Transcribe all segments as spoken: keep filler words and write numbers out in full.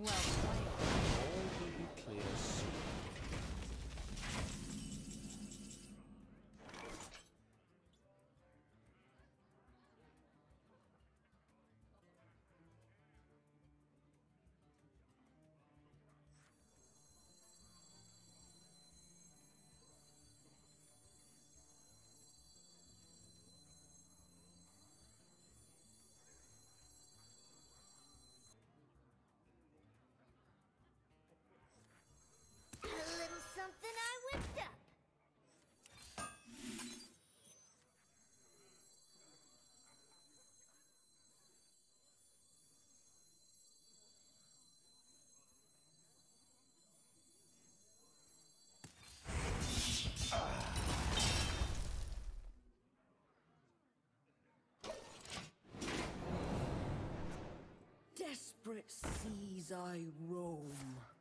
Well played. All will be clear soon. A little something I whipped up. Desperate seas I roam.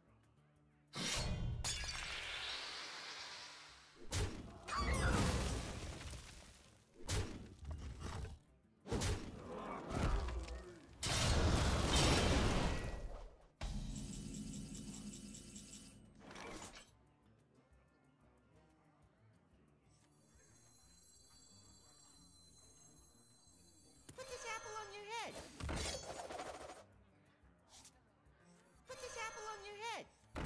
Put this apple on your head. Put this apple on your head.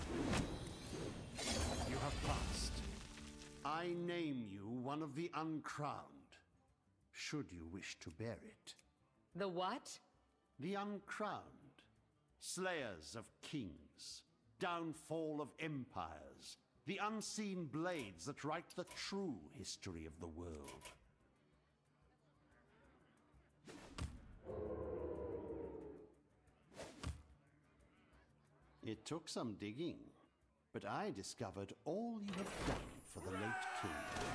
You have passed. I name you one of the uncrowned, should you wish to bear it. The what? The uncrowned, slayers of kings, downfall of empires, the unseen blades that write the true history of the world. It took some digging, but I discovered all you have done for the late king.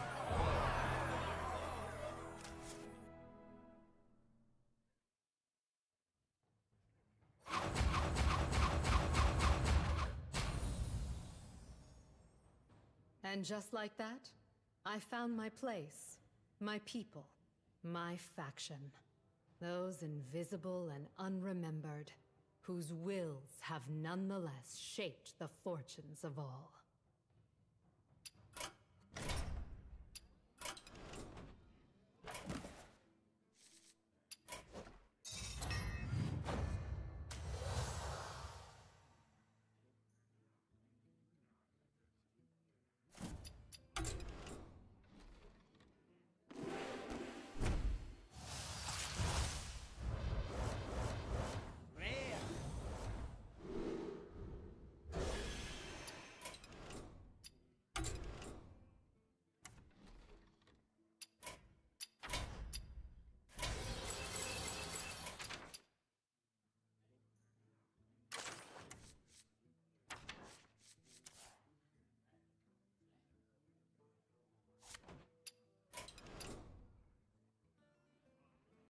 And just like that, I found my place, my people, my faction. Those invisible and unremembered, whose wills have nonetheless shaped the fortunes of all.